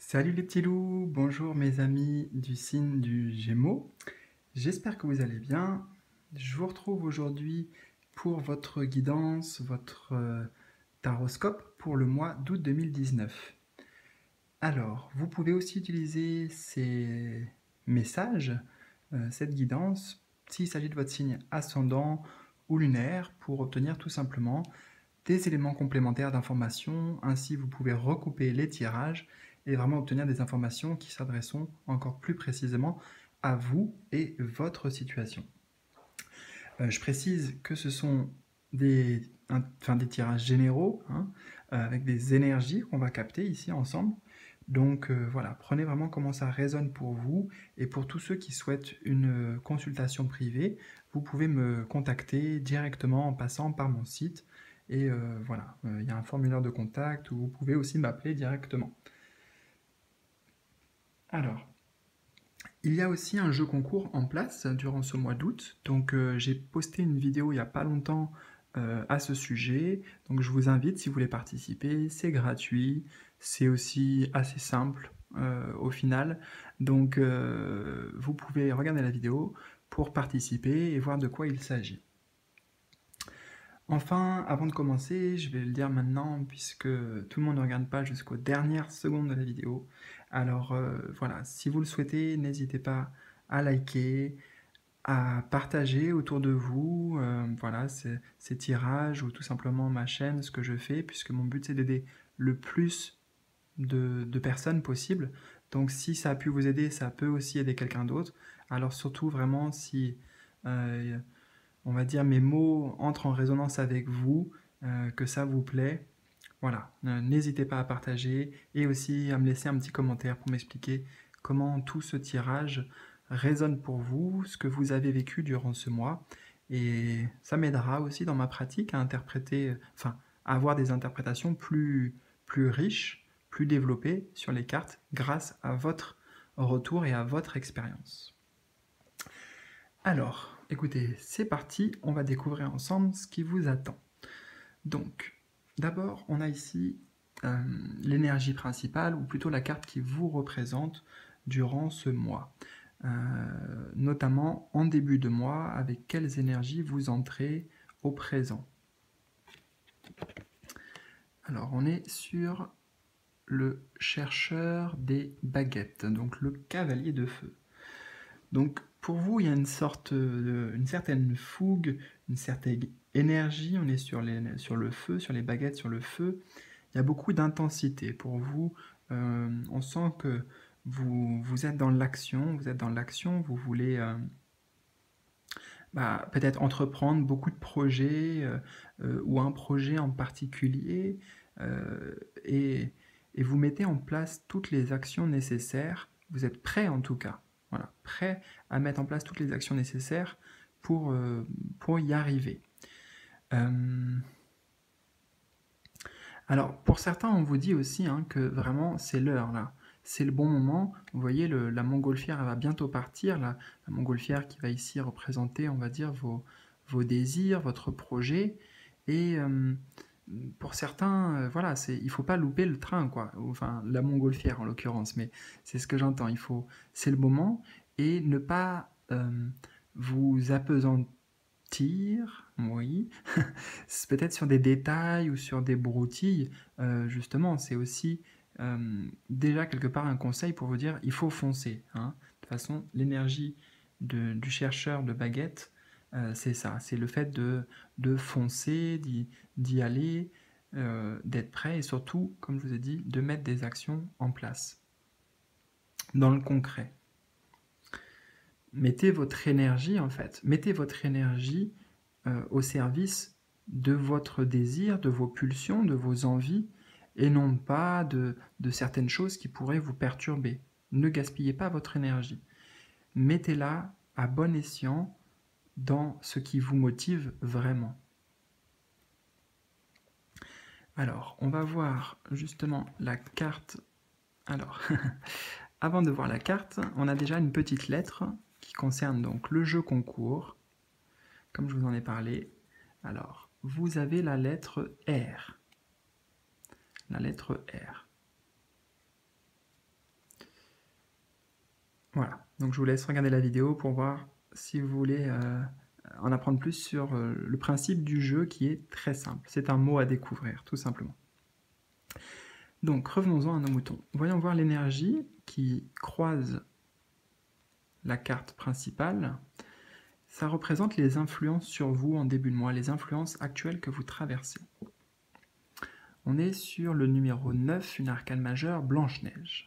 Salut les petits loups, bonjour mes amis du signe du Gémeaux. J'espère que vous allez bien. Je vous retrouve aujourd'hui pour votre guidance, votre taroscope pour le mois d'août 2019. Alors, vous pouvez aussi utiliser ces messages, cette guidance, s'il s'agit de votre signe ascendant ou lunaire, pour obtenir tout simplement des éléments complémentaires d'information. Ainsi, vous pouvez recouper les tirages et vraiment obtenir des informations qui s'adresseront encore plus précisément à vous et votre situation. Je précise que ce sont des tirages généraux, hein, avec des énergies qu'on va capter ici ensemble. Donc voilà, prenez vraiment comment ça résonne pour vous, et pour tous ceux qui souhaitent une consultation privée, vous pouvez me contacter directement en passant par mon site, et voilà, il y a un formulaire de contact où vous pouvez aussi m'appeler directement. Alors, il y a aussi un jeu concours en place durant ce mois d'août, donc j'ai posté une vidéo il n'y a pas longtemps à ce sujet, donc je vous invite si vous voulez participer, c'est gratuit, c'est aussi assez simple au final, donc vous pouvez regarder la vidéo pour participer et voir de quoi il s'agit. Enfin, avant de commencer, je vais le dire maintenant, puisque tout le monde ne regarde pas jusqu'aux dernières secondes de la vidéo. Alors voilà, si vous le souhaitez, n'hésitez pas à liker, à partager autour de vous, voilà, ces tirages ou tout simplement ma chaîne, ce que je fais, puisque mon but c'est d'aider le plus de personnes possible. Donc si ça a pu vous aider, ça peut aussi aider quelqu'un d'autre. Alors surtout vraiment si on va dire mes mots entrent en résonance avec vous, que ça vous plaît, voilà, n'hésitez pas à partager et aussi à me laisser un petit commentaire pour m'expliquer comment tout ce tirage résonne pour vous, ce que vous avez vécu durant ce mois, et ça m'aidera aussi dans ma pratique à interpréter, enfin, à avoir des interprétations plus riches, plus développées sur les cartes grâce à votre retour et à votre expérience. Alors, écoutez, c'est parti, on va découvrir ensemble ce qui vous attend. Donc, d'abord, on a ici l'énergie principale, ou plutôt la carte qui vous représente durant ce mois. Notamment en début de mois, avec quelles énergies vous entrez au présent. Alors, on est sur le chercheur des baguettes, donc le cavalier de feu. Donc pour vous, il y a une certaine fougue, une certaine énergie, on est sur le feu, sur les baguettes, sur le feu. Il y a beaucoup d'intensité pour vous, on sent que vous êtes dans l'action, vous voulez peut-être entreprendre beaucoup de projets, ou un projet en particulier, et vous mettez en place toutes les actions nécessaires, vous êtes prêt en tout cas, voilà, prêt à mettre en place toutes les actions nécessaires pour y arriver. Alors, pour certains, on vous dit aussi que vraiment, c'est l'heure, là. C'est le bon moment. Vous voyez, la montgolfière, elle va bientôt partir. La montgolfière qui va ici représenter, on va dire, vos désirs, votre projet. Et pour certains, voilà, il ne faut pas louper le train, quoi. Enfin, la montgolfière, en l'occurrence. Mais c'est ce que j'entends. C'est le moment. Et ne pas vous appesantir, oui, c'est peut-être sur des détails ou sur des broutilles, justement, c'est aussi déjà quelque part un conseil pour vous dire il faut foncer, hein. De toute façon, l'énergie du chercheur de baguette, c'est ça, c'est le fait de foncer, d'y aller, d'être prêt et surtout, comme je vous ai dit, de mettre des actions en place dans le concret. Mettez votre énergie, en fait, mettez votre énergie au service de votre désir, de vos pulsions, de vos envies, et non pas de certaines choses qui pourraient vous perturber. Ne gaspillez pas votre énergie. Mettez-la à bon escient dans ce qui vous motive vraiment. Alors, on va voir justement la carte. Alors, avant de voir la carte, on a déjà une petite lettre qui concerne donc le jeu concours, comme je vous en ai parlé. Alors, vous avez la lettre R. La lettre R. Voilà, donc je vous laisse regarder la vidéo pour voir si vous voulez en apprendre plus sur le principe du jeu qui est très simple. C'est un mot à découvrir, tout simplement. Donc revenons-en à nos moutons. Voyons voir l'énergie qui croise la carte principale. Ça représente les influences sur vous en début de mois, les influences actuelles que vous traversez. On est sur le numéro 9, une arcane majeure, Blanche-Neige.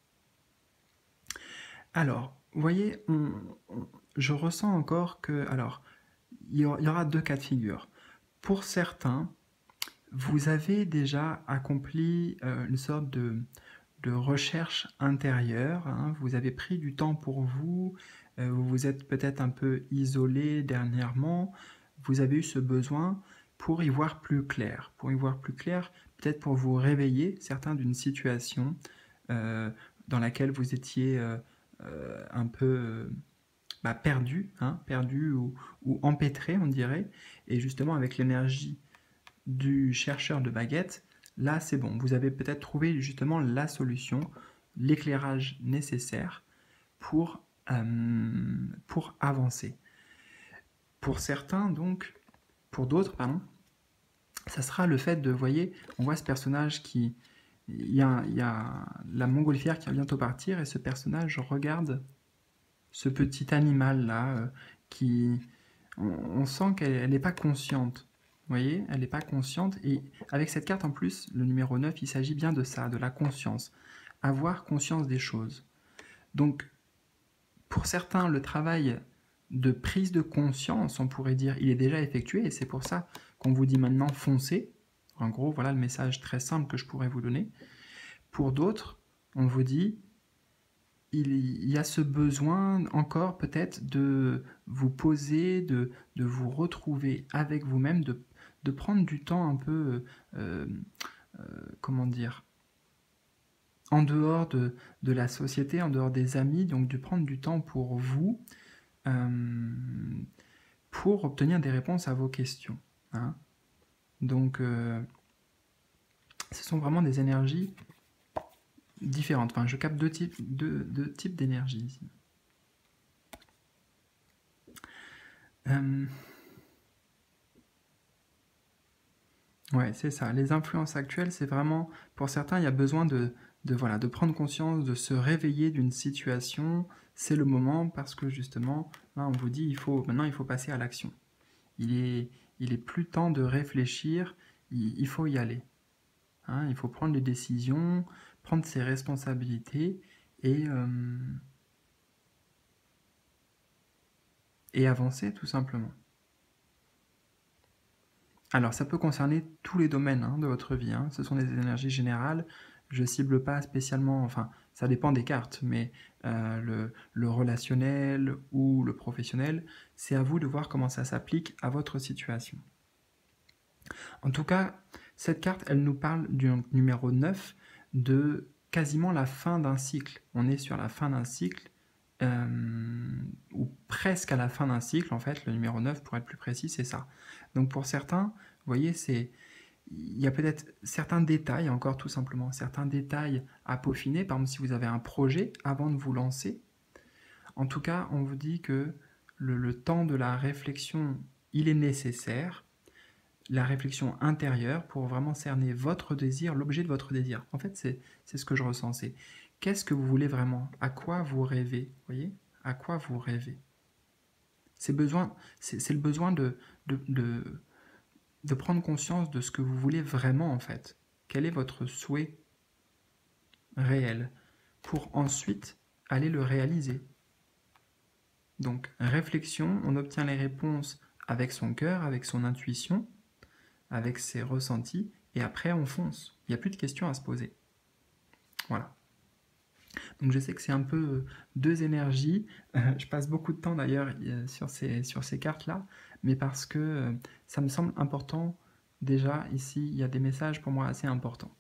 Alors, vous voyez, je ressens encore que... Alors, il y aura deux cas de figure. Pour certains, vous avez déjà accompli une sorte de recherche intérieure, hein. Vous avez pris du temps pour vous, vous vous êtes peut-être un peu isolé dernièrement, vous avez eu ce besoin pour y voir plus clair. Pour y voir plus clair, peut-être pour vous réveiller, certains d'une situation dans laquelle vous étiez un peu perdu, hein, perdu ou empêtré, on dirait. Et justement, avec l'énergie du chercheur de baguettes, là c'est bon, vous avez peut-être trouvé justement la solution, l'éclairage nécessaire pour avancer. Pour certains donc, pour d'autres pardon, ça sera le fait de, vous voyez, on voit ce personnage qui, il y a la montgolfière qui va bientôt partir et ce personnage regarde ce petit animal là qui, on sent qu'elle n'est pas consciente. Vous voyez, elle n'est pas consciente. Et avec cette carte en plus, le numéro 9, il s'agit bien de ça, de la conscience. Avoir conscience des choses. Donc, pour certains, le travail de prise de conscience, on pourrait dire, il est déjà effectué. Et c'est pour ça qu'on vous dit maintenant foncez. En gros, voilà le message très simple que je pourrais vous donner. Pour d'autres, on vous dit, il y a ce besoin encore peut-être de vous poser, de vous retrouver avec vous-même, de prendre du temps un peu, comment dire, en dehors de la société, en dehors des amis, donc de prendre du temps pour vous, pour obtenir des réponses à vos questions. Hein. Donc, ce sont vraiment des énergies différentes. Enfin, je capte deux types d'énergie ici. Ouais, c'est ça. Les influences actuelles, c'est vraiment, pour certains, il y a besoin de prendre conscience, de se réveiller d'une situation. C'est le moment parce que justement, là, on vous dit, maintenant, il faut passer à l'action. Il est plus temps de réfléchir, il faut y aller. Hein, il faut prendre des décisions, prendre ses responsabilités et avancer tout simplement. Alors, ça peut concerner tous les domaines de votre vie. Hein. Ce sont des énergies générales. Je ne cible pas spécialement, enfin, ça dépend des cartes, mais le relationnel ou le professionnel, c'est à vous de voir comment ça s'applique à votre situation. En tout cas, cette carte, elle nous parle du numéro 9, de quasiment la fin d'un cycle. On est sur la fin d'un cycle, ou presque à la fin d'un cycle, en fait, le numéro 9, pour être plus précis, c'est ça. Donc pour certains, vous voyez, il y a peut-être certains détails, encore tout simplement, certains détails à peaufiner. Par exemple, si vous avez un projet avant de vous lancer, en tout cas, on vous dit que le temps de la réflexion, il est nécessaire, la réflexion intérieure pour vraiment cerner votre désir, l'objet de votre désir. En fait, c'est ce que je ressens, c'est qu'est-ce que vous voulez vraiment, à quoi vous rêvez, vous voyez, à quoi vous rêvez. C'est le besoin de prendre conscience de ce que vous voulez vraiment en fait. Quel est votre souhait réel pour ensuite aller le réaliser. Donc réflexion, on obtient les réponses avec son cœur, avec son intuition, avec ses ressentis, et après on fonce. Il n'y a plus de questions à se poser. Voilà. Donc je sais que c'est un peu deux énergies. Je passe beaucoup de temps d'ailleurs sur ces cartes-là, mais parce que ça me semble important. Déjà, ici, il y a des messages pour moi assez importants.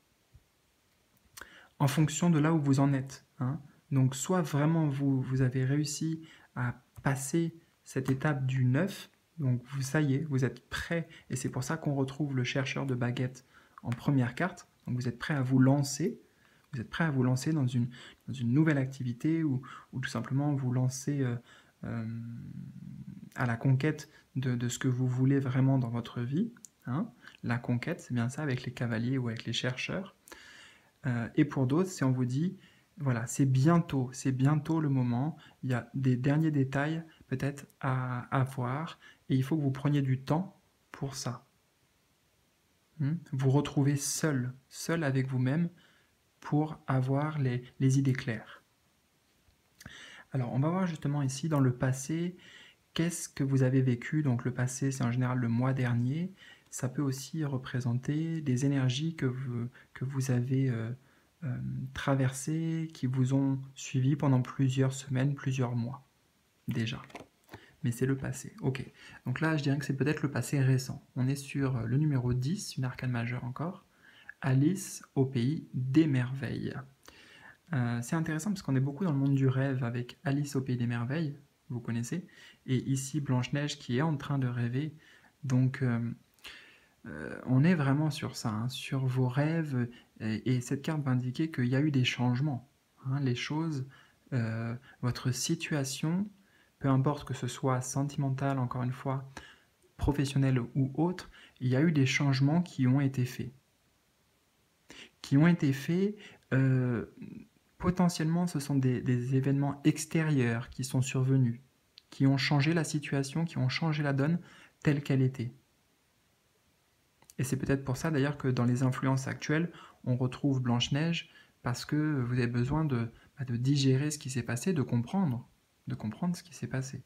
En fonction de là où vous en êtes. Hein. Donc soit vraiment vous avez réussi à passer cette étape du 9, donc ça y est, vous êtes prêt, et c'est pour ça qu'on retrouve le chercheur de baguettes en première carte, donc vous êtes prêt à vous lancer, Vous êtes prêt à vous lancer dans une nouvelle activité ou tout simplement vous lancer à la conquête de ce que vous voulez vraiment dans votre vie. Hein. La conquête, c'est bien ça avec les cavaliers ou avec les chercheurs. Et pour d'autres, si on vous dit, voilà, c'est bientôt le moment, il y a des derniers détails peut-être à voir, et il faut que vous preniez du temps pour ça. Vous retrouvez seul avec vous-même pour avoir les idées claires. Alors, on va voir justement ici dans le passé, qu'est-ce que vous avez vécu. Donc le passé, c'est en général le mois dernier. Ça peut aussi représenter des énergies que vous avez traversées, qui vous ont suivi pendant plusieurs semaines, plusieurs mois déjà. Mais c'est le passé. Ok. Donc là, je dirais que c'est peut-être le passé récent. On est sur le numéro 10, une arcane majeure encore. Alice au pays des merveilles. C'est intéressant parce qu'on est beaucoup dans le monde du rêve avec Alice au pays des merveilles, vous connaissez, et ici Blanche-Neige qui est en train de rêver. Donc on est vraiment sur ça, hein, sur vos rêves, et cette carte va indiquer qu'il y a eu des changements. Hein, les choses, votre situation, peu importe que ce soit sentimental, encore une fois, professionnel ou autre, il y a eu des changements qui ont été faits. Potentiellement, ce sont des événements extérieurs qui sont survenus, qui ont changé la situation, qui ont changé la donne telle qu'elle était. Et c'est peut-être pour ça d'ailleurs que dans les influences actuelles, on retrouve Blanche-Neige, parce que vous avez besoin de digérer ce qui s'est passé, de comprendre ce qui s'est passé.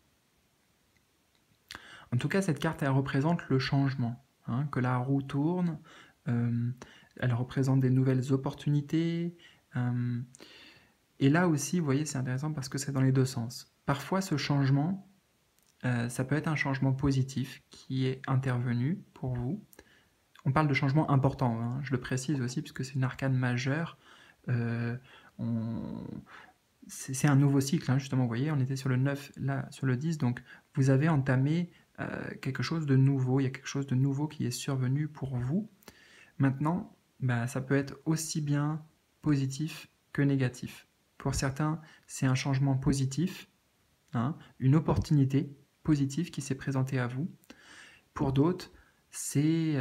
En tout cas, cette carte, elle représente le changement, hein, que la roue tourne, elle représente des nouvelles opportunités, et là aussi, vous voyez, c'est intéressant parce que c'est dans les deux sens. Parfois, ce changement, ça peut être un changement positif qui est intervenu pour vous. On parle de changement important, hein, je le précise aussi, puisque c'est une arcane majeure. C'est un nouveau cycle, hein, justement, vous voyez, on était sur le 9, là, sur le 10, donc vous avez entamé quelque chose de nouveau, il y a quelque chose de nouveau qui est survenu pour vous. Maintenant, ça peut être aussi bien positif que négatif. Pour certains, c'est un changement positif, hein, une opportunité positive qui s'est présentée à vous. Pour d'autres, c'est,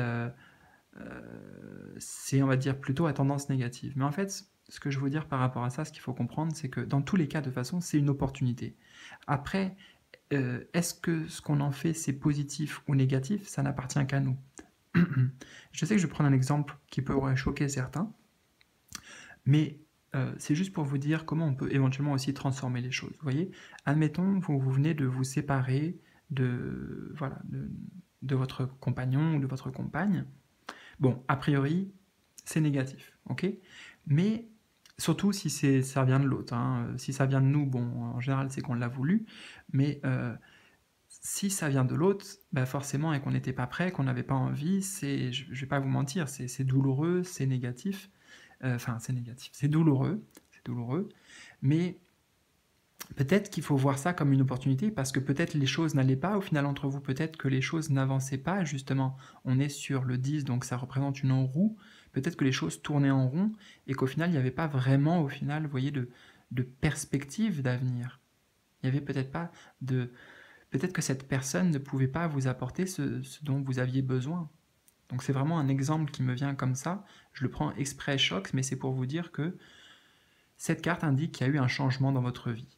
on va dire, plutôt à tendance négative. Mais en fait, ce que je veux dire par rapport à ça, ce qu'il faut comprendre, c'est que dans tous les cas, de toute façon, c'est une opportunité. Après, est-ce que ce qu'on en fait, c'est positif ou négatif? Ça n'appartient qu'à nous. Je sais que je vais prendre un exemple qui pourrait choquer certains, mais c'est juste pour vous dire comment on peut éventuellement aussi transformer les choses. Vous voyez, admettons, vous venez de vous séparer de votre compagnon ou de votre compagne. Bon, a priori, c'est négatif, ok? Mais surtout si ça vient de l'autre. Hein. Si ça vient de nous, bon, en général, c'est qu'on l'a voulu, mais si ça vient de l'autre, forcément, et qu'on n'était pas prêt, qu'on n'avait pas envie, je ne vais pas vous mentir, c'est douloureux, c'est négatif. C'est négatif, c'est douloureux, mais peut-être qu'il faut voir ça comme une opportunité, parce que peut-être les choses n'allaient pas au final entre vous, peut-être que les choses n'avançaient pas, justement, on est sur le 10, donc ça représente une roue, peut-être que les choses tournaient en rond, et qu'au final, il n'y avait pas vraiment, au final, vous voyez, de perspective d'avenir. Il n'y avait peut-être pas de... Peut-être que cette personne ne pouvait pas vous apporter ce dont vous aviez besoin. Donc c'est vraiment un exemple qui me vient comme ça. Je le prends exprès choc, mais c'est pour vous dire que cette carte indique qu'il y a eu un changement dans votre vie.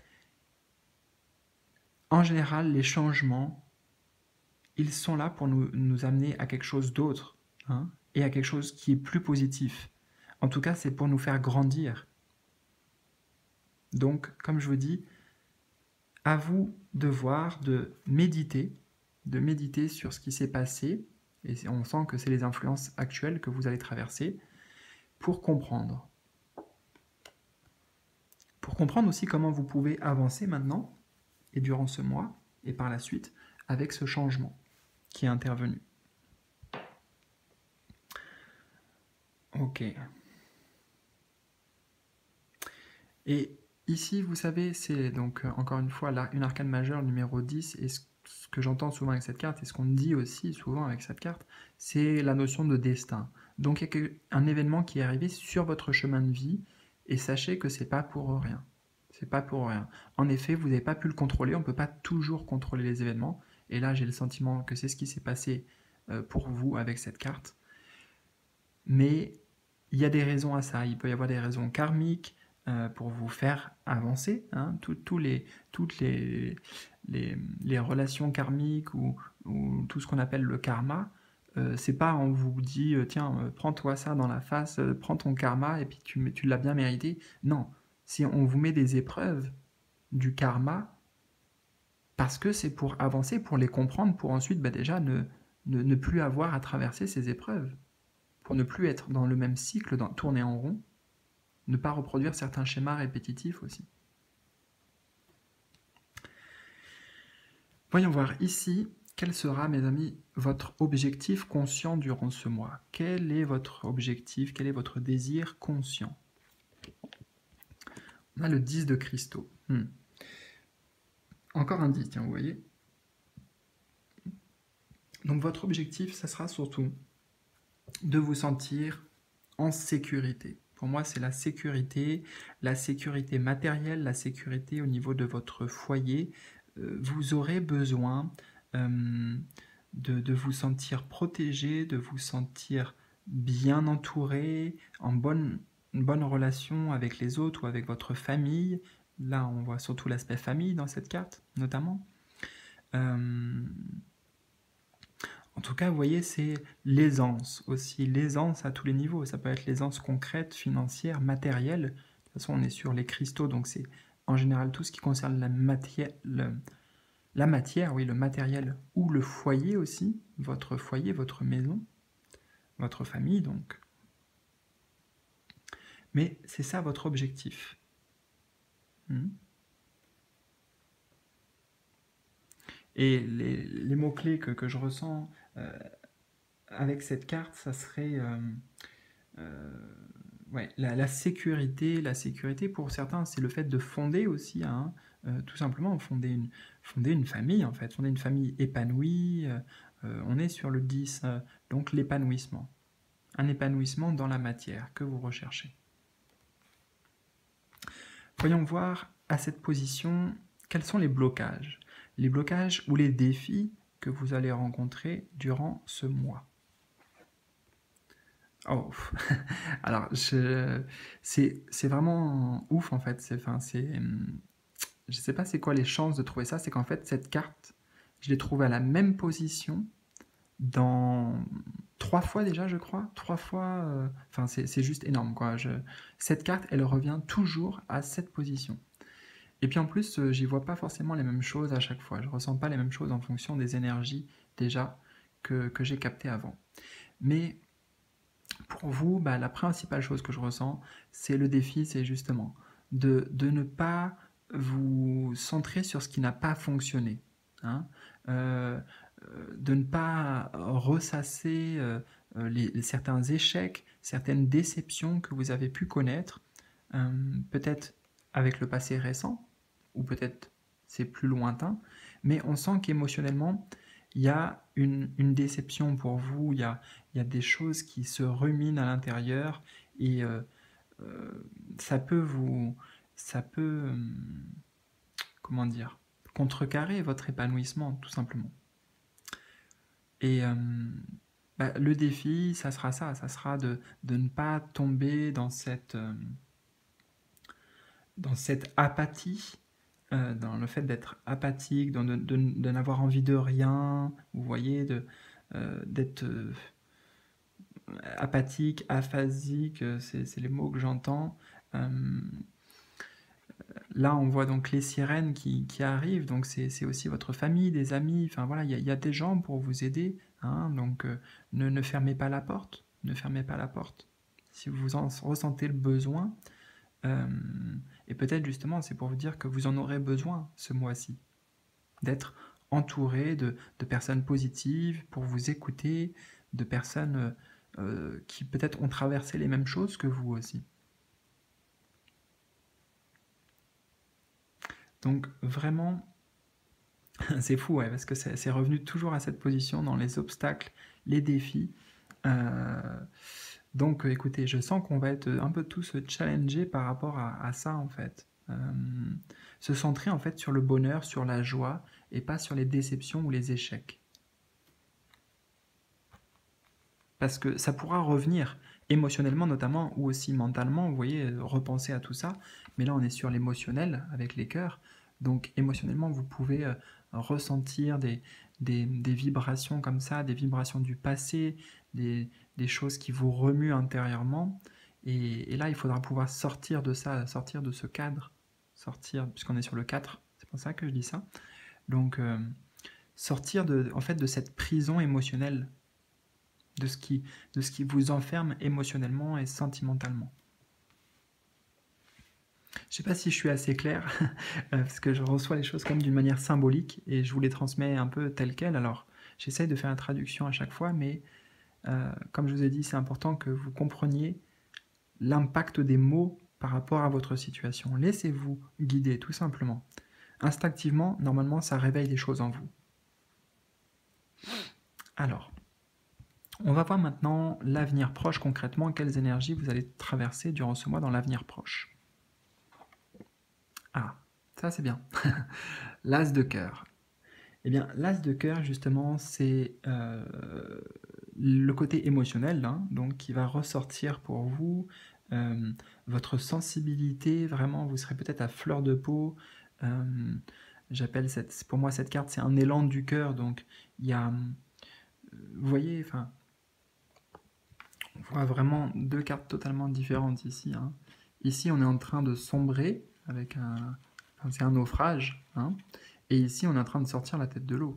En général, les changements, ils sont là pour nous amener à quelque chose d'autre, hein, et à quelque chose qui est plus positif. En tout cas, c'est pour nous faire grandir. Donc, comme je vous dis, à vous de voir, de méditer sur ce qui s'est passé, et on sent que c'est les influences actuelles que vous allez traverser, pour comprendre. Pour comprendre aussi comment vous pouvez avancer maintenant, et durant ce mois, et par la suite, avec ce changement qui est intervenu. Ok. Et ici, vous savez, c'est donc encore une fois une arcane majeure numéro 10, et ce que j'entends souvent avec cette carte, et ce qu'on dit aussi souvent avec cette carte, c'est la notion de destin. Donc il y a un événement qui est arrivé sur votre chemin de vie, et sachez que c'est pas pour rien. C'est pas pour rien. En effet, vous n'avez pas pu le contrôler, on ne peut pas toujours contrôler les événements, et là j'ai le sentiment que c'est ce qui s'est passé pour vous avec cette carte. Mais il y a des raisons à ça, il peut y avoir des raisons karmiques pour vous faire avancer, hein. Toutes les relations karmiques ou tout ce qu'on appelle le karma, c'est pas on vous dit tiens, prends-toi ça dans la face, prends ton karma et puis tu l'as bien mérité. Non, si on vous met des épreuves du karma, parce que c'est pour avancer, pour les comprendre, pour ensuite déjà ne plus avoir à traverser ces épreuves, pour ne plus être dans le même cycle, tourner en rond, ne pas reproduire certains schémas répétitifs aussi. Voyons voir ici, quel sera, mes amis, votre objectif conscient durant ce mois. Quel est votre objectif, quel est votre désir conscient? On a le 10 de cristaux. Encore un 10, tiens, vous voyez. Donc votre objectif, ça sera surtout de vous sentir en sécurité. Pour moi, c'est la sécurité matérielle, la sécurité au niveau de votre foyer. Vous aurez besoin de vous sentir protégé, de vous sentir bien entouré, en bonne relation avec les autres ou avec votre famille. Là, on voit surtout l'aspect famille dans cette carte, notamment. En tout cas, vous voyez, c'est l'aisance aussi, l'aisance à tous les niveaux. Ça peut être l'aisance concrète, financière, matérielle. De toute façon, on est sur les cristaux, donc c'est en général tout ce qui concerne la matière, oui, le matériel ou le foyer aussi, votre foyer, votre maison, votre famille, donc. Mais c'est ça votre objectif. Et les mots-clés que je ressens avec cette carte, ça serait ouais, la sécurité. La sécurité, pour certains, c'est le fait de fonder aussi, hein, tout simplement, fonder une famille, en fait, fonder une famille épanouie. On est sur le 10, donc l'épanouissement. Un épanouissement dans la matière que vous recherchez. Voyons voir à cette position quels sont les blocages. Les blocages ou les défis que vous allez rencontrer durant ce mois. Oh, alors c'est vraiment ouf en fait. Je sais pas c'est quoi les chances de trouver ça. C'est qu'en fait cette carte, je l'ai trouvée à la même position dans 3 fois déjà, je crois. 3 fois. Enfin, c'est juste énorme quoi. Cette carte, elle revient toujours à cette position. Et puis en plus, j'y vois pas forcément les mêmes choses à chaque fois. Je ressens pas les mêmes choses en fonction des énergies déjà que j'ai captées avant. Mais pour vous, la principale chose que je ressens, c'est le défi, c'est justement de ne pas vous centrer sur ce qui n'a pas fonctionné. Hein. De ne pas ressasser certains échecs, certaines déceptions que vous avez pu connaître, peut-être avec le passé récent, ou peut-être c'est plus lointain, mais on sent qu'émotionnellement, il y a une déception pour vous, il y a des choses qui se ruminent à l'intérieur, et ça peut comment dire, contrecarrer votre épanouissement, tout simplement. Et le défi, ça sera de ne pas tomber dans cette apathie, dans le fait d'être apathique, de n'avoir envie de rien, vous voyez, d'être apathique, aphasique, c'est les mots que j'entends. Là, on voit donc les sirènes qui arrivent, donc c'est aussi votre famille, des amis, enfin voilà, il y a des gens pour vous aider, hein, donc ne fermez pas la porte, ne fermez pas la porte. Si vous en ressentez le besoin, et peut-être justement c'est pour vous dire que vous en aurez besoin ce mois-ci, d'être entouré de personnes positives pour vous écouter, de personnes qui peut-être ont traversé les mêmes choses que vous aussi. Donc vraiment, c'est fou, ouais, parce que c'est revenu toujours à cette position dans les obstacles, les défis. Donc écoutez, je sens qu'on va être un peu tous challengés par rapport à ça en fait. Se centrer en fait sur le bonheur, sur la joie, et pas sur les déceptions ou les échecs. Parce que ça pourra revenir émotionnellement notamment, ou aussi mentalement, vous voyez, repenser à tout ça. Mais là, on est sur l'émotionnel avec les cœurs. Donc émotionnellement, vous pouvez ressentir des vibrations comme ça, des vibrations du passé, des choses qui vous remuent intérieurement. Et là, il faudra pouvoir sortir de ça, sortir de ce cadre, sortir, puisqu'on est sur le 4, c'est pour ça que je dis ça. Donc, sortir en fait, de cette prison émotionnelle, de ce qui vous enferme émotionnellement et sentimentalement. Je ne sais pas si je suis assez clair, parce que je reçois les choses comme d'une manière symbolique, et je vous les transmets un peu telles quelles. Alors, j'essaye de faire la traduction à chaque fois, mais comme je vous ai dit, c'est important que vous compreniez l'impact des mots par rapport à votre situation. Laissez-vous guider, tout simplement. Instinctivement, normalement, ça réveille des choses en vous. Alors, on va voir maintenant l'avenir proche concrètement, quelles énergies vous allez traverser durant ce mois dans l'avenir proche. Ah, ça c'est bien. L'as de cœur. Eh bien, l'as de cœur, justement, c'est le côté émotionnel, hein, donc qui va ressortir pour vous. Votre sensibilité, vraiment, vous serez peut-être à fleur de peau. J'appelle pour moi cette carte, c'est un élan du cœur, donc il y a, vous voyez, enfin, on voit vraiment deux cartes totalement différentes ici. Hein. Ici, on est en train de sombrer avec c'est un naufrage, hein, et ici, on est en train de sortir la tête de l'eau.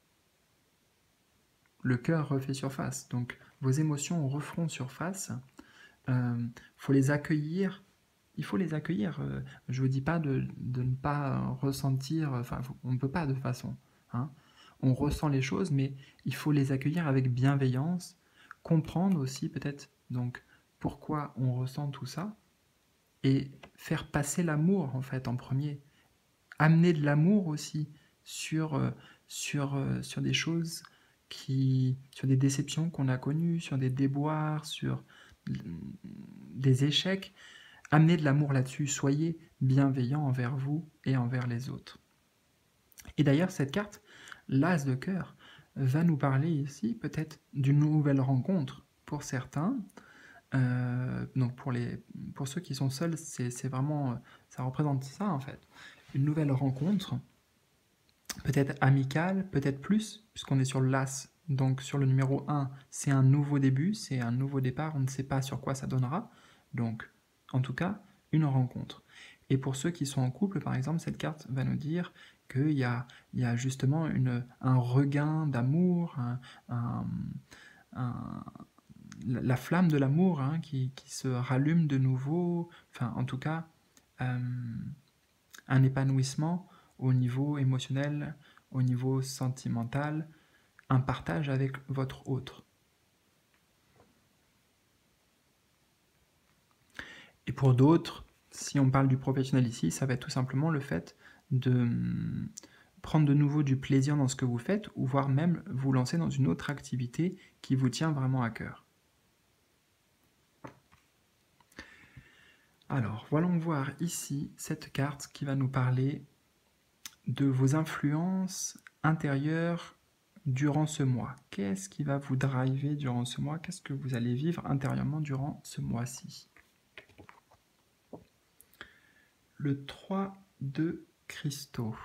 Le cœur refait surface, donc vos émotions referont surface. Faut les accueillir. Il faut les accueillir. Je ne vous dis pas de ne pas ressentir. Enfin, on ne peut pas de toute façon. Hein. On ressent les choses, mais il faut les accueillir avec bienveillance. Comprendre aussi peut-être donc pourquoi on ressent tout ça et faire passer l'amour en fait en premier. Amener de l'amour aussi sur des choses sur des déceptions qu'on a connues, sur des déboires, sur des échecs. Amenez de l'amour là-dessus, soyez bienveillant envers vous et envers les autres. Et d'ailleurs, cette carte, l'as de cœur, va nous parler ici peut-être d'une nouvelle rencontre pour certains. Donc pour ceux qui sont seuls, c'est vraiment, ça représente ça en fait. Une nouvelle rencontre, peut-être amicale, peut-être plus, puisqu'on est sur l'as. Donc sur le numéro 1, c'est un nouveau début, c'est un nouveau départ, on ne sait pas sur quoi ça donnera. Donc, en tout cas, une rencontre. Et pour ceux qui sont en couple, par exemple, cette carte va nous dire qu'il y a justement un regain d'amour, la flamme de l'amour hein, qui se rallume de nouveau, enfin en tout cas, un épanouissement au niveau émotionnel, au niveau sentimental, un partage avec votre autre. Et pour d'autres, si on parle du professionnel ici, ça va être tout simplement le fait de prendre de nouveau du plaisir dans ce que vous faites, ou voire même vous lancer dans une autre activité qui vous tient vraiment à cœur. Alors, voyons voir ici cette carte qui va nous parler de vos influences intérieures durant ce mois. Qu'est-ce qui va vous driver durant ce mois? Qu'est-ce que vous allez vivre intérieurement durant ce mois-ci? Le 3 de cristaux.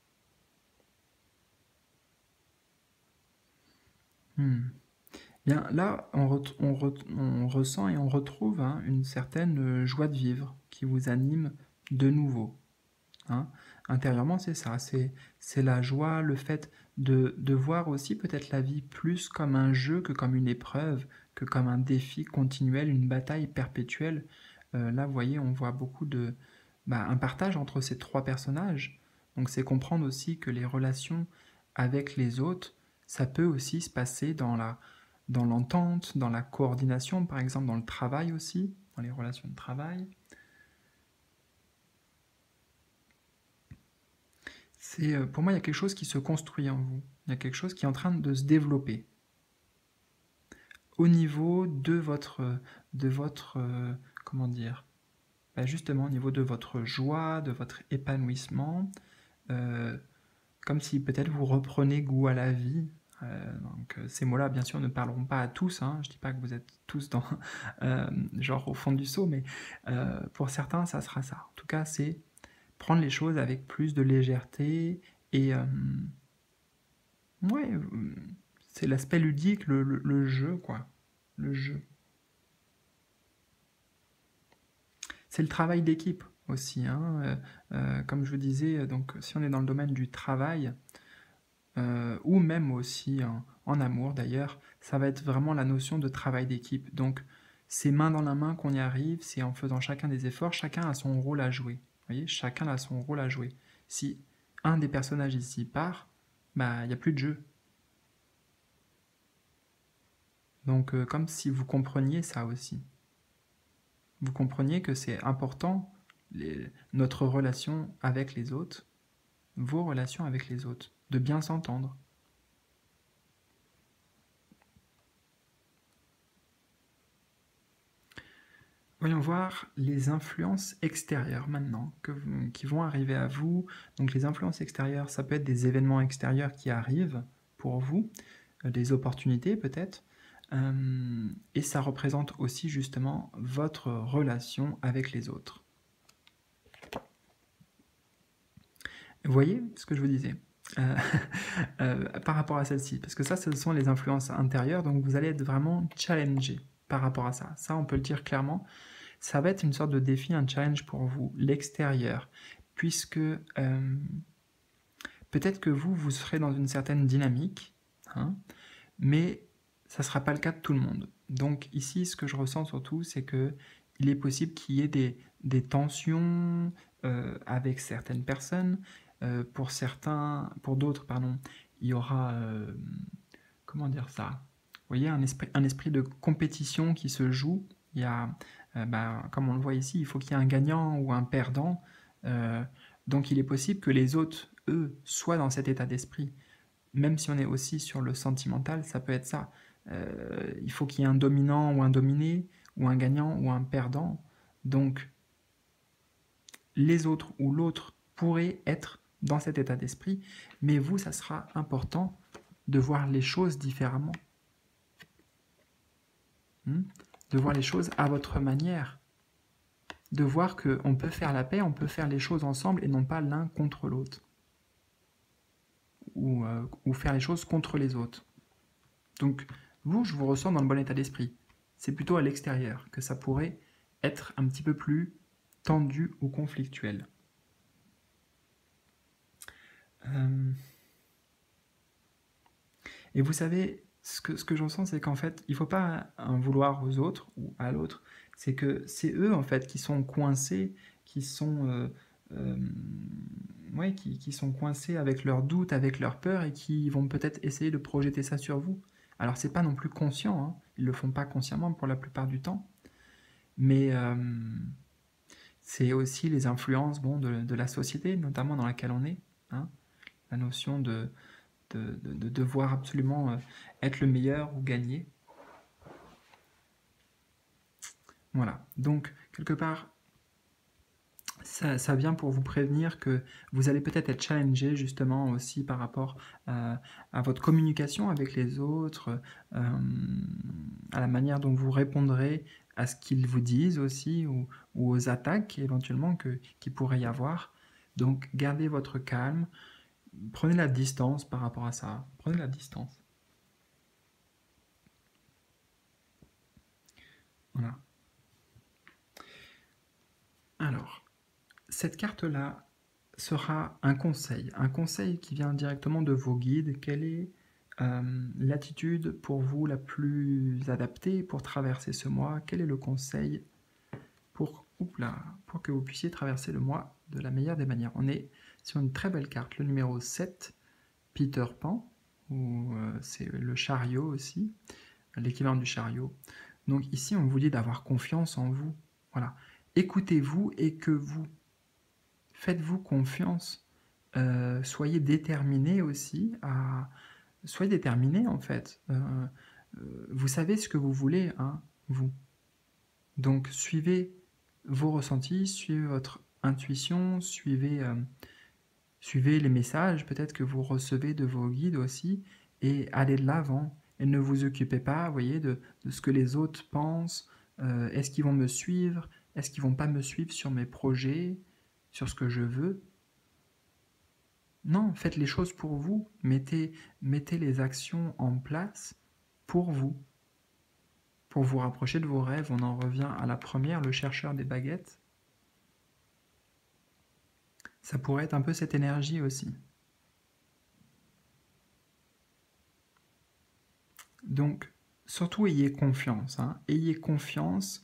Bien, là, on ressent et on retrouve hein, une certaine joie de vivre qui vous anime de nouveau. Hein. Intérieurement, c'est ça, c'est la joie, le fait de voir aussi peut-être la vie plus comme un jeu que comme une épreuve, que comme un défi continuel, une bataille perpétuelle. Là, vous voyez, on voit beaucoup un partage entre ces trois personnages. Donc c'est comprendre aussi que les relations avec les autres, ça peut aussi se passer dans l'entente, dans la coordination, par exemple dans le travail aussi, dans les relations de travail. Pour moi, il y a quelque chose qui se construit en vous. Il y a quelque chose qui est en train de se développer. au niveau de votre comment dire, justement au niveau de votre joie, de votre épanouissement, euh, comme si peut-être vous reprenez goût à la vie. Donc ces mots-là, bien sûr, ne parleront pas à tous. Hein. Je ne dis pas que vous êtes tous dans genre au fond du seau, mais pour certains, ça sera ça. En tout cas, c'est prendre les choses avec plus de légèreté et ouais, c'est l'aspect ludique, le jeu, quoi. Le jeu. C'est le travail d'équipe aussi. Hein. Comme je vous disais, donc si on est dans le domaine du travail, ou même aussi en amour d'ailleurs, ça va être vraiment la notion de travail d'équipe. Donc c'est main dans la main qu'on y arrive, c'est en faisant chacun des efforts, chacun a son rôle à jouer. Vous voyez, chacun a son rôle à jouer. Si un des personnages ici part, bah il n'y a plus de jeu. Donc comme si vous compreniez ça aussi. Vous compreniez que c'est important, notre relation avec les autres, vos relations avec les autres, de bien s'entendre. Voyons voir les influences extérieures maintenant qui vont arriver à vous. Donc les influences extérieures, ça peut être des événements extérieurs qui arrivent pour vous, des opportunités peut-être, et ça représente aussi justement votre relation avec les autres. Vous voyez ce que je vous disais par rapport à celle-ci, parce que ça, ce sont les influences intérieures, donc vous allez être vraiment challengé par rapport à ça. Ça, on peut le dire clairement. Ça va être une sorte de défi, un challenge pour vous, l'extérieur, puisque peut-être que vous serez dans une certaine dynamique, hein, mais ça ne sera pas le cas de tout le monde. Donc ici, ce que je ressens surtout, c'est que il est possible qu'il y ait des tensions avec certaines personnes. Pour d'autres, pardon, il y aura, comment dire ça? Vous voyez, un esprit de compétition qui se joue. Il y a, comme on le voit ici, il faut qu'il y ait un gagnant ou un perdant. Donc il est possible que les autres, eux, soient dans cet état d'esprit. Même si on est aussi sur le sentimental, ça peut être ça. Il faut qu'il y ait un dominant ou un dominé, ou un gagnant ou un perdant. Donc les autres ou l'autre pourraient être dans cet état d'esprit, mais vous, ça sera important de voir les choses différemment. De voir les choses à votre manière. De voir qu'on peut faire la paix, on peut faire les choses ensemble et non pas l'un contre l'autre. Ou faire les choses contre les autres. Donc, vous, je vous ressens dans le bon état d'esprit. C'est plutôt à l'extérieur que ça pourrait être un petit peu plus tendu ou conflictuel. Et vous savez, ce que j'en sens, c'est qu'en fait, il ne faut pas en vouloir aux autres ou à l'autre. C'est que c'est eux, en fait, qui sont coincés, qui sont coincés avec leurs doutes, avec leurs peurs, et qui vont peut-être essayer de projeter ça sur vous. Alors, c'est pas non plus conscient, hein. Ils le font pas consciemment pour la plupart du temps, mais c'est aussi les influences de la société, notamment dans laquelle on est, hein. La notion de devoir absolument être le meilleur ou gagner. Voilà, donc quelque part, ça vient pour vous prévenir que vous allez peut-être être challengé justement aussi par rapport à votre communication avec les autres, à la manière dont vous répondrez à ce qu'ils vous disent aussi, ou aux attaques éventuellement qu'il pourrait y avoir. Donc gardez votre calme, prenez la distance par rapport à ça, prenez la distance. Voilà. Alors, cette carte-là sera un conseil qui vient directement de vos guides. Quelle est l'attitude pour vous la plus adaptée pour traverser ce mois? Quel est le conseil pour que vous puissiez traverser le mois de la meilleure des manières? On est sur une très belle carte, le numéro 7, Peter Pan, ou c'est le chariot aussi, l'équivalent du chariot. Donc ici, on vous dit d'avoir confiance en vous. Voilà. Écoutez-vous et que vous. Faites-vous confiance. Soyez déterminé aussi. Soyez déterminé en fait. vous savez ce que vous voulez, hein, vous. Donc suivez vos ressentis, suivez votre intuition, suivez les messages peut-être que vous recevez de vos guides aussi, et allez de l'avant. Et ne vous occupez pas, vous voyez, de ce que les autres pensent. Est-ce qu'ils vont me suivre? Est-ce qu'ils vont pas me suivre sur mes projets, sur ce que je veux? Non, faites les choses pour vous. Mettez les actions en place pour vous rapprocher de vos rêves. On en revient à la première, le chercheur des baguettes. Ça pourrait être un peu cette énergie aussi. Donc, surtout ayez confiance. Hein. Ayez confiance.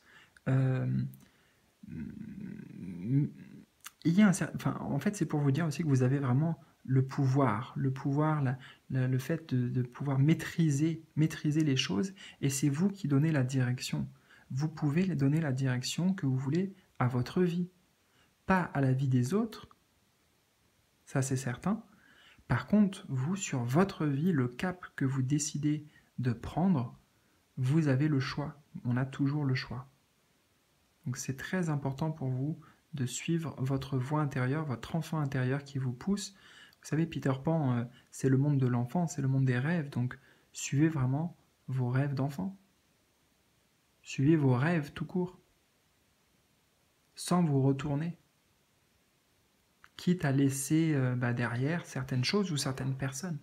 En fait, c'est pour vous dire aussi que vous avez vraiment le pouvoir, le fait de pouvoir maîtriser les choses, et c'est vous qui donnez la direction. Vous pouvez donner la direction que vous voulez à votre vie, pas à la vie des autres, ça c'est certain. Par contre, vous, sur votre vie, le cap que vous décidez de prendre, vous avez le choix. On a toujours le choix. Donc c'est très important pour vous de suivre votre voix intérieure, votre enfant intérieur qui vous pousse. Vous savez, Peter Pan, c'est le monde de l'enfant, c'est le monde des rêves, donc suivez vraiment vos rêves d'enfant. Suivez vos rêves tout court, sans vous retourner, quitte à laisser derrière certaines choses ou certaines personnes.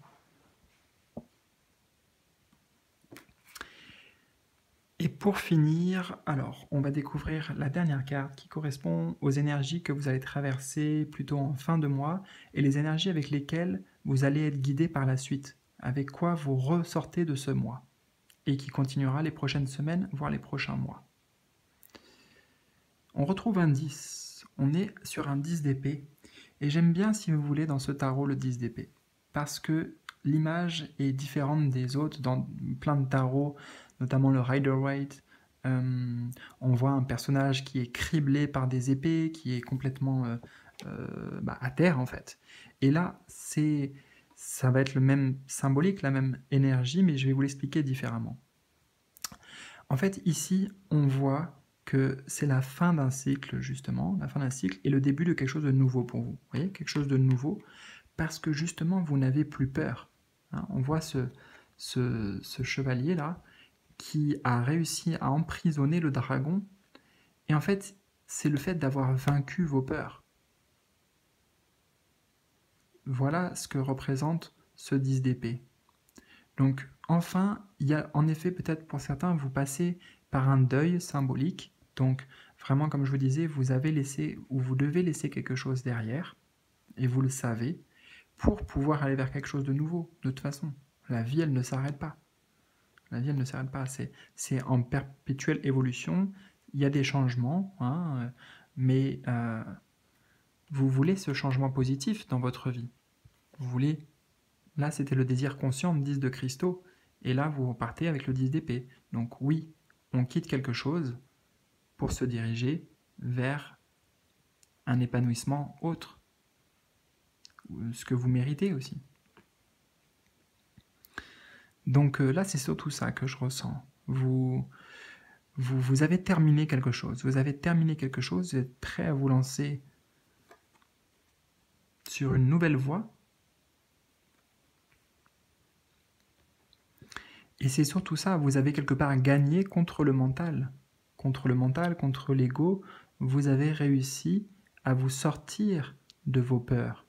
Et pour finir, alors, on va découvrir la dernière carte qui correspond aux énergies que vous allez traverser plutôt en fin de mois et les énergies avec lesquelles vous allez être guidé par la suite, avec quoi vous ressortez de ce mois et qui continuera les prochaines semaines, voire les prochains mois. On retrouve un 10, on est sur un 10 d'épée et j'aime bien, si vous voulez, dans ce tarot le 10 d'épée parce que l'image est différente des autres dans plein de tarots, notamment le Rider-Waite. On voit un personnage qui est criblé par des épées, qui est complètement à terre en fait. Et là, ça va être le même symbolique, la même énergie, mais je vais vous l'expliquer différemment. En fait, ici, on voit que c'est la fin d'un cycle, justement, la fin d'un cycle, et le début de quelque chose de nouveau pour vous. Vous voyez, quelque chose de nouveau, parce que justement, vous n'avez plus peur. Hein, on voit ce chevalier-là, qui a réussi à emprisonner le dragon, et en fait, c'est le fait d'avoir vaincu vos peurs. Voilà ce que représente ce 10 d'épée. Donc, enfin, il y a en effet, peut-être pour certains, vous passez par un deuil symbolique. Donc, vraiment, comme je vous disais, vous avez laissé, ou vous devez laisser quelque chose derrière, et vous le savez, pour pouvoir aller vers quelque chose de nouveau. De toute façon, la vie, elle ne s'arrête pas. La vie, elle ne s'arrête pas. C'est en perpétuelle évolution. Il y a des changements, hein, mais vous voulez ce changement positif dans votre vie. Vous voulez... Là, c'était le désir conscient, le 10 de cristaux, et là, vous repartez avec le 10 d'épée. Donc oui, on quitte quelque chose pour se diriger vers un épanouissement autre, ce que vous méritez aussi. Donc là, c'est surtout ça que je ressens. Vous avez terminé quelque chose. Vous avez terminé quelque chose, vous êtes prêt à vous lancer sur une nouvelle voie. Et c'est surtout ça, vous avez quelque part gagné contre le mental. Contre le mental, contre l'ego, vous avez réussi à vous sortir de vos peurs.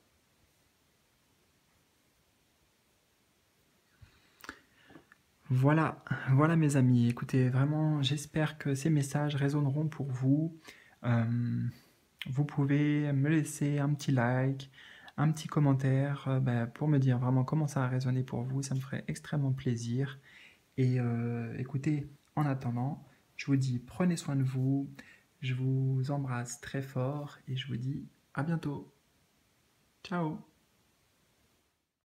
Voilà, voilà mes amis, écoutez, vraiment, j'espère que ces messages résonneront pour vous. Vous pouvez me laisser un petit like, un petit commentaire pour me dire vraiment comment ça a résonné pour vous, ça me ferait extrêmement plaisir. Et écoutez, en attendant, je vous dis prenez soin de vous, je vous embrasse très fort et je vous dis à bientôt. Ciao!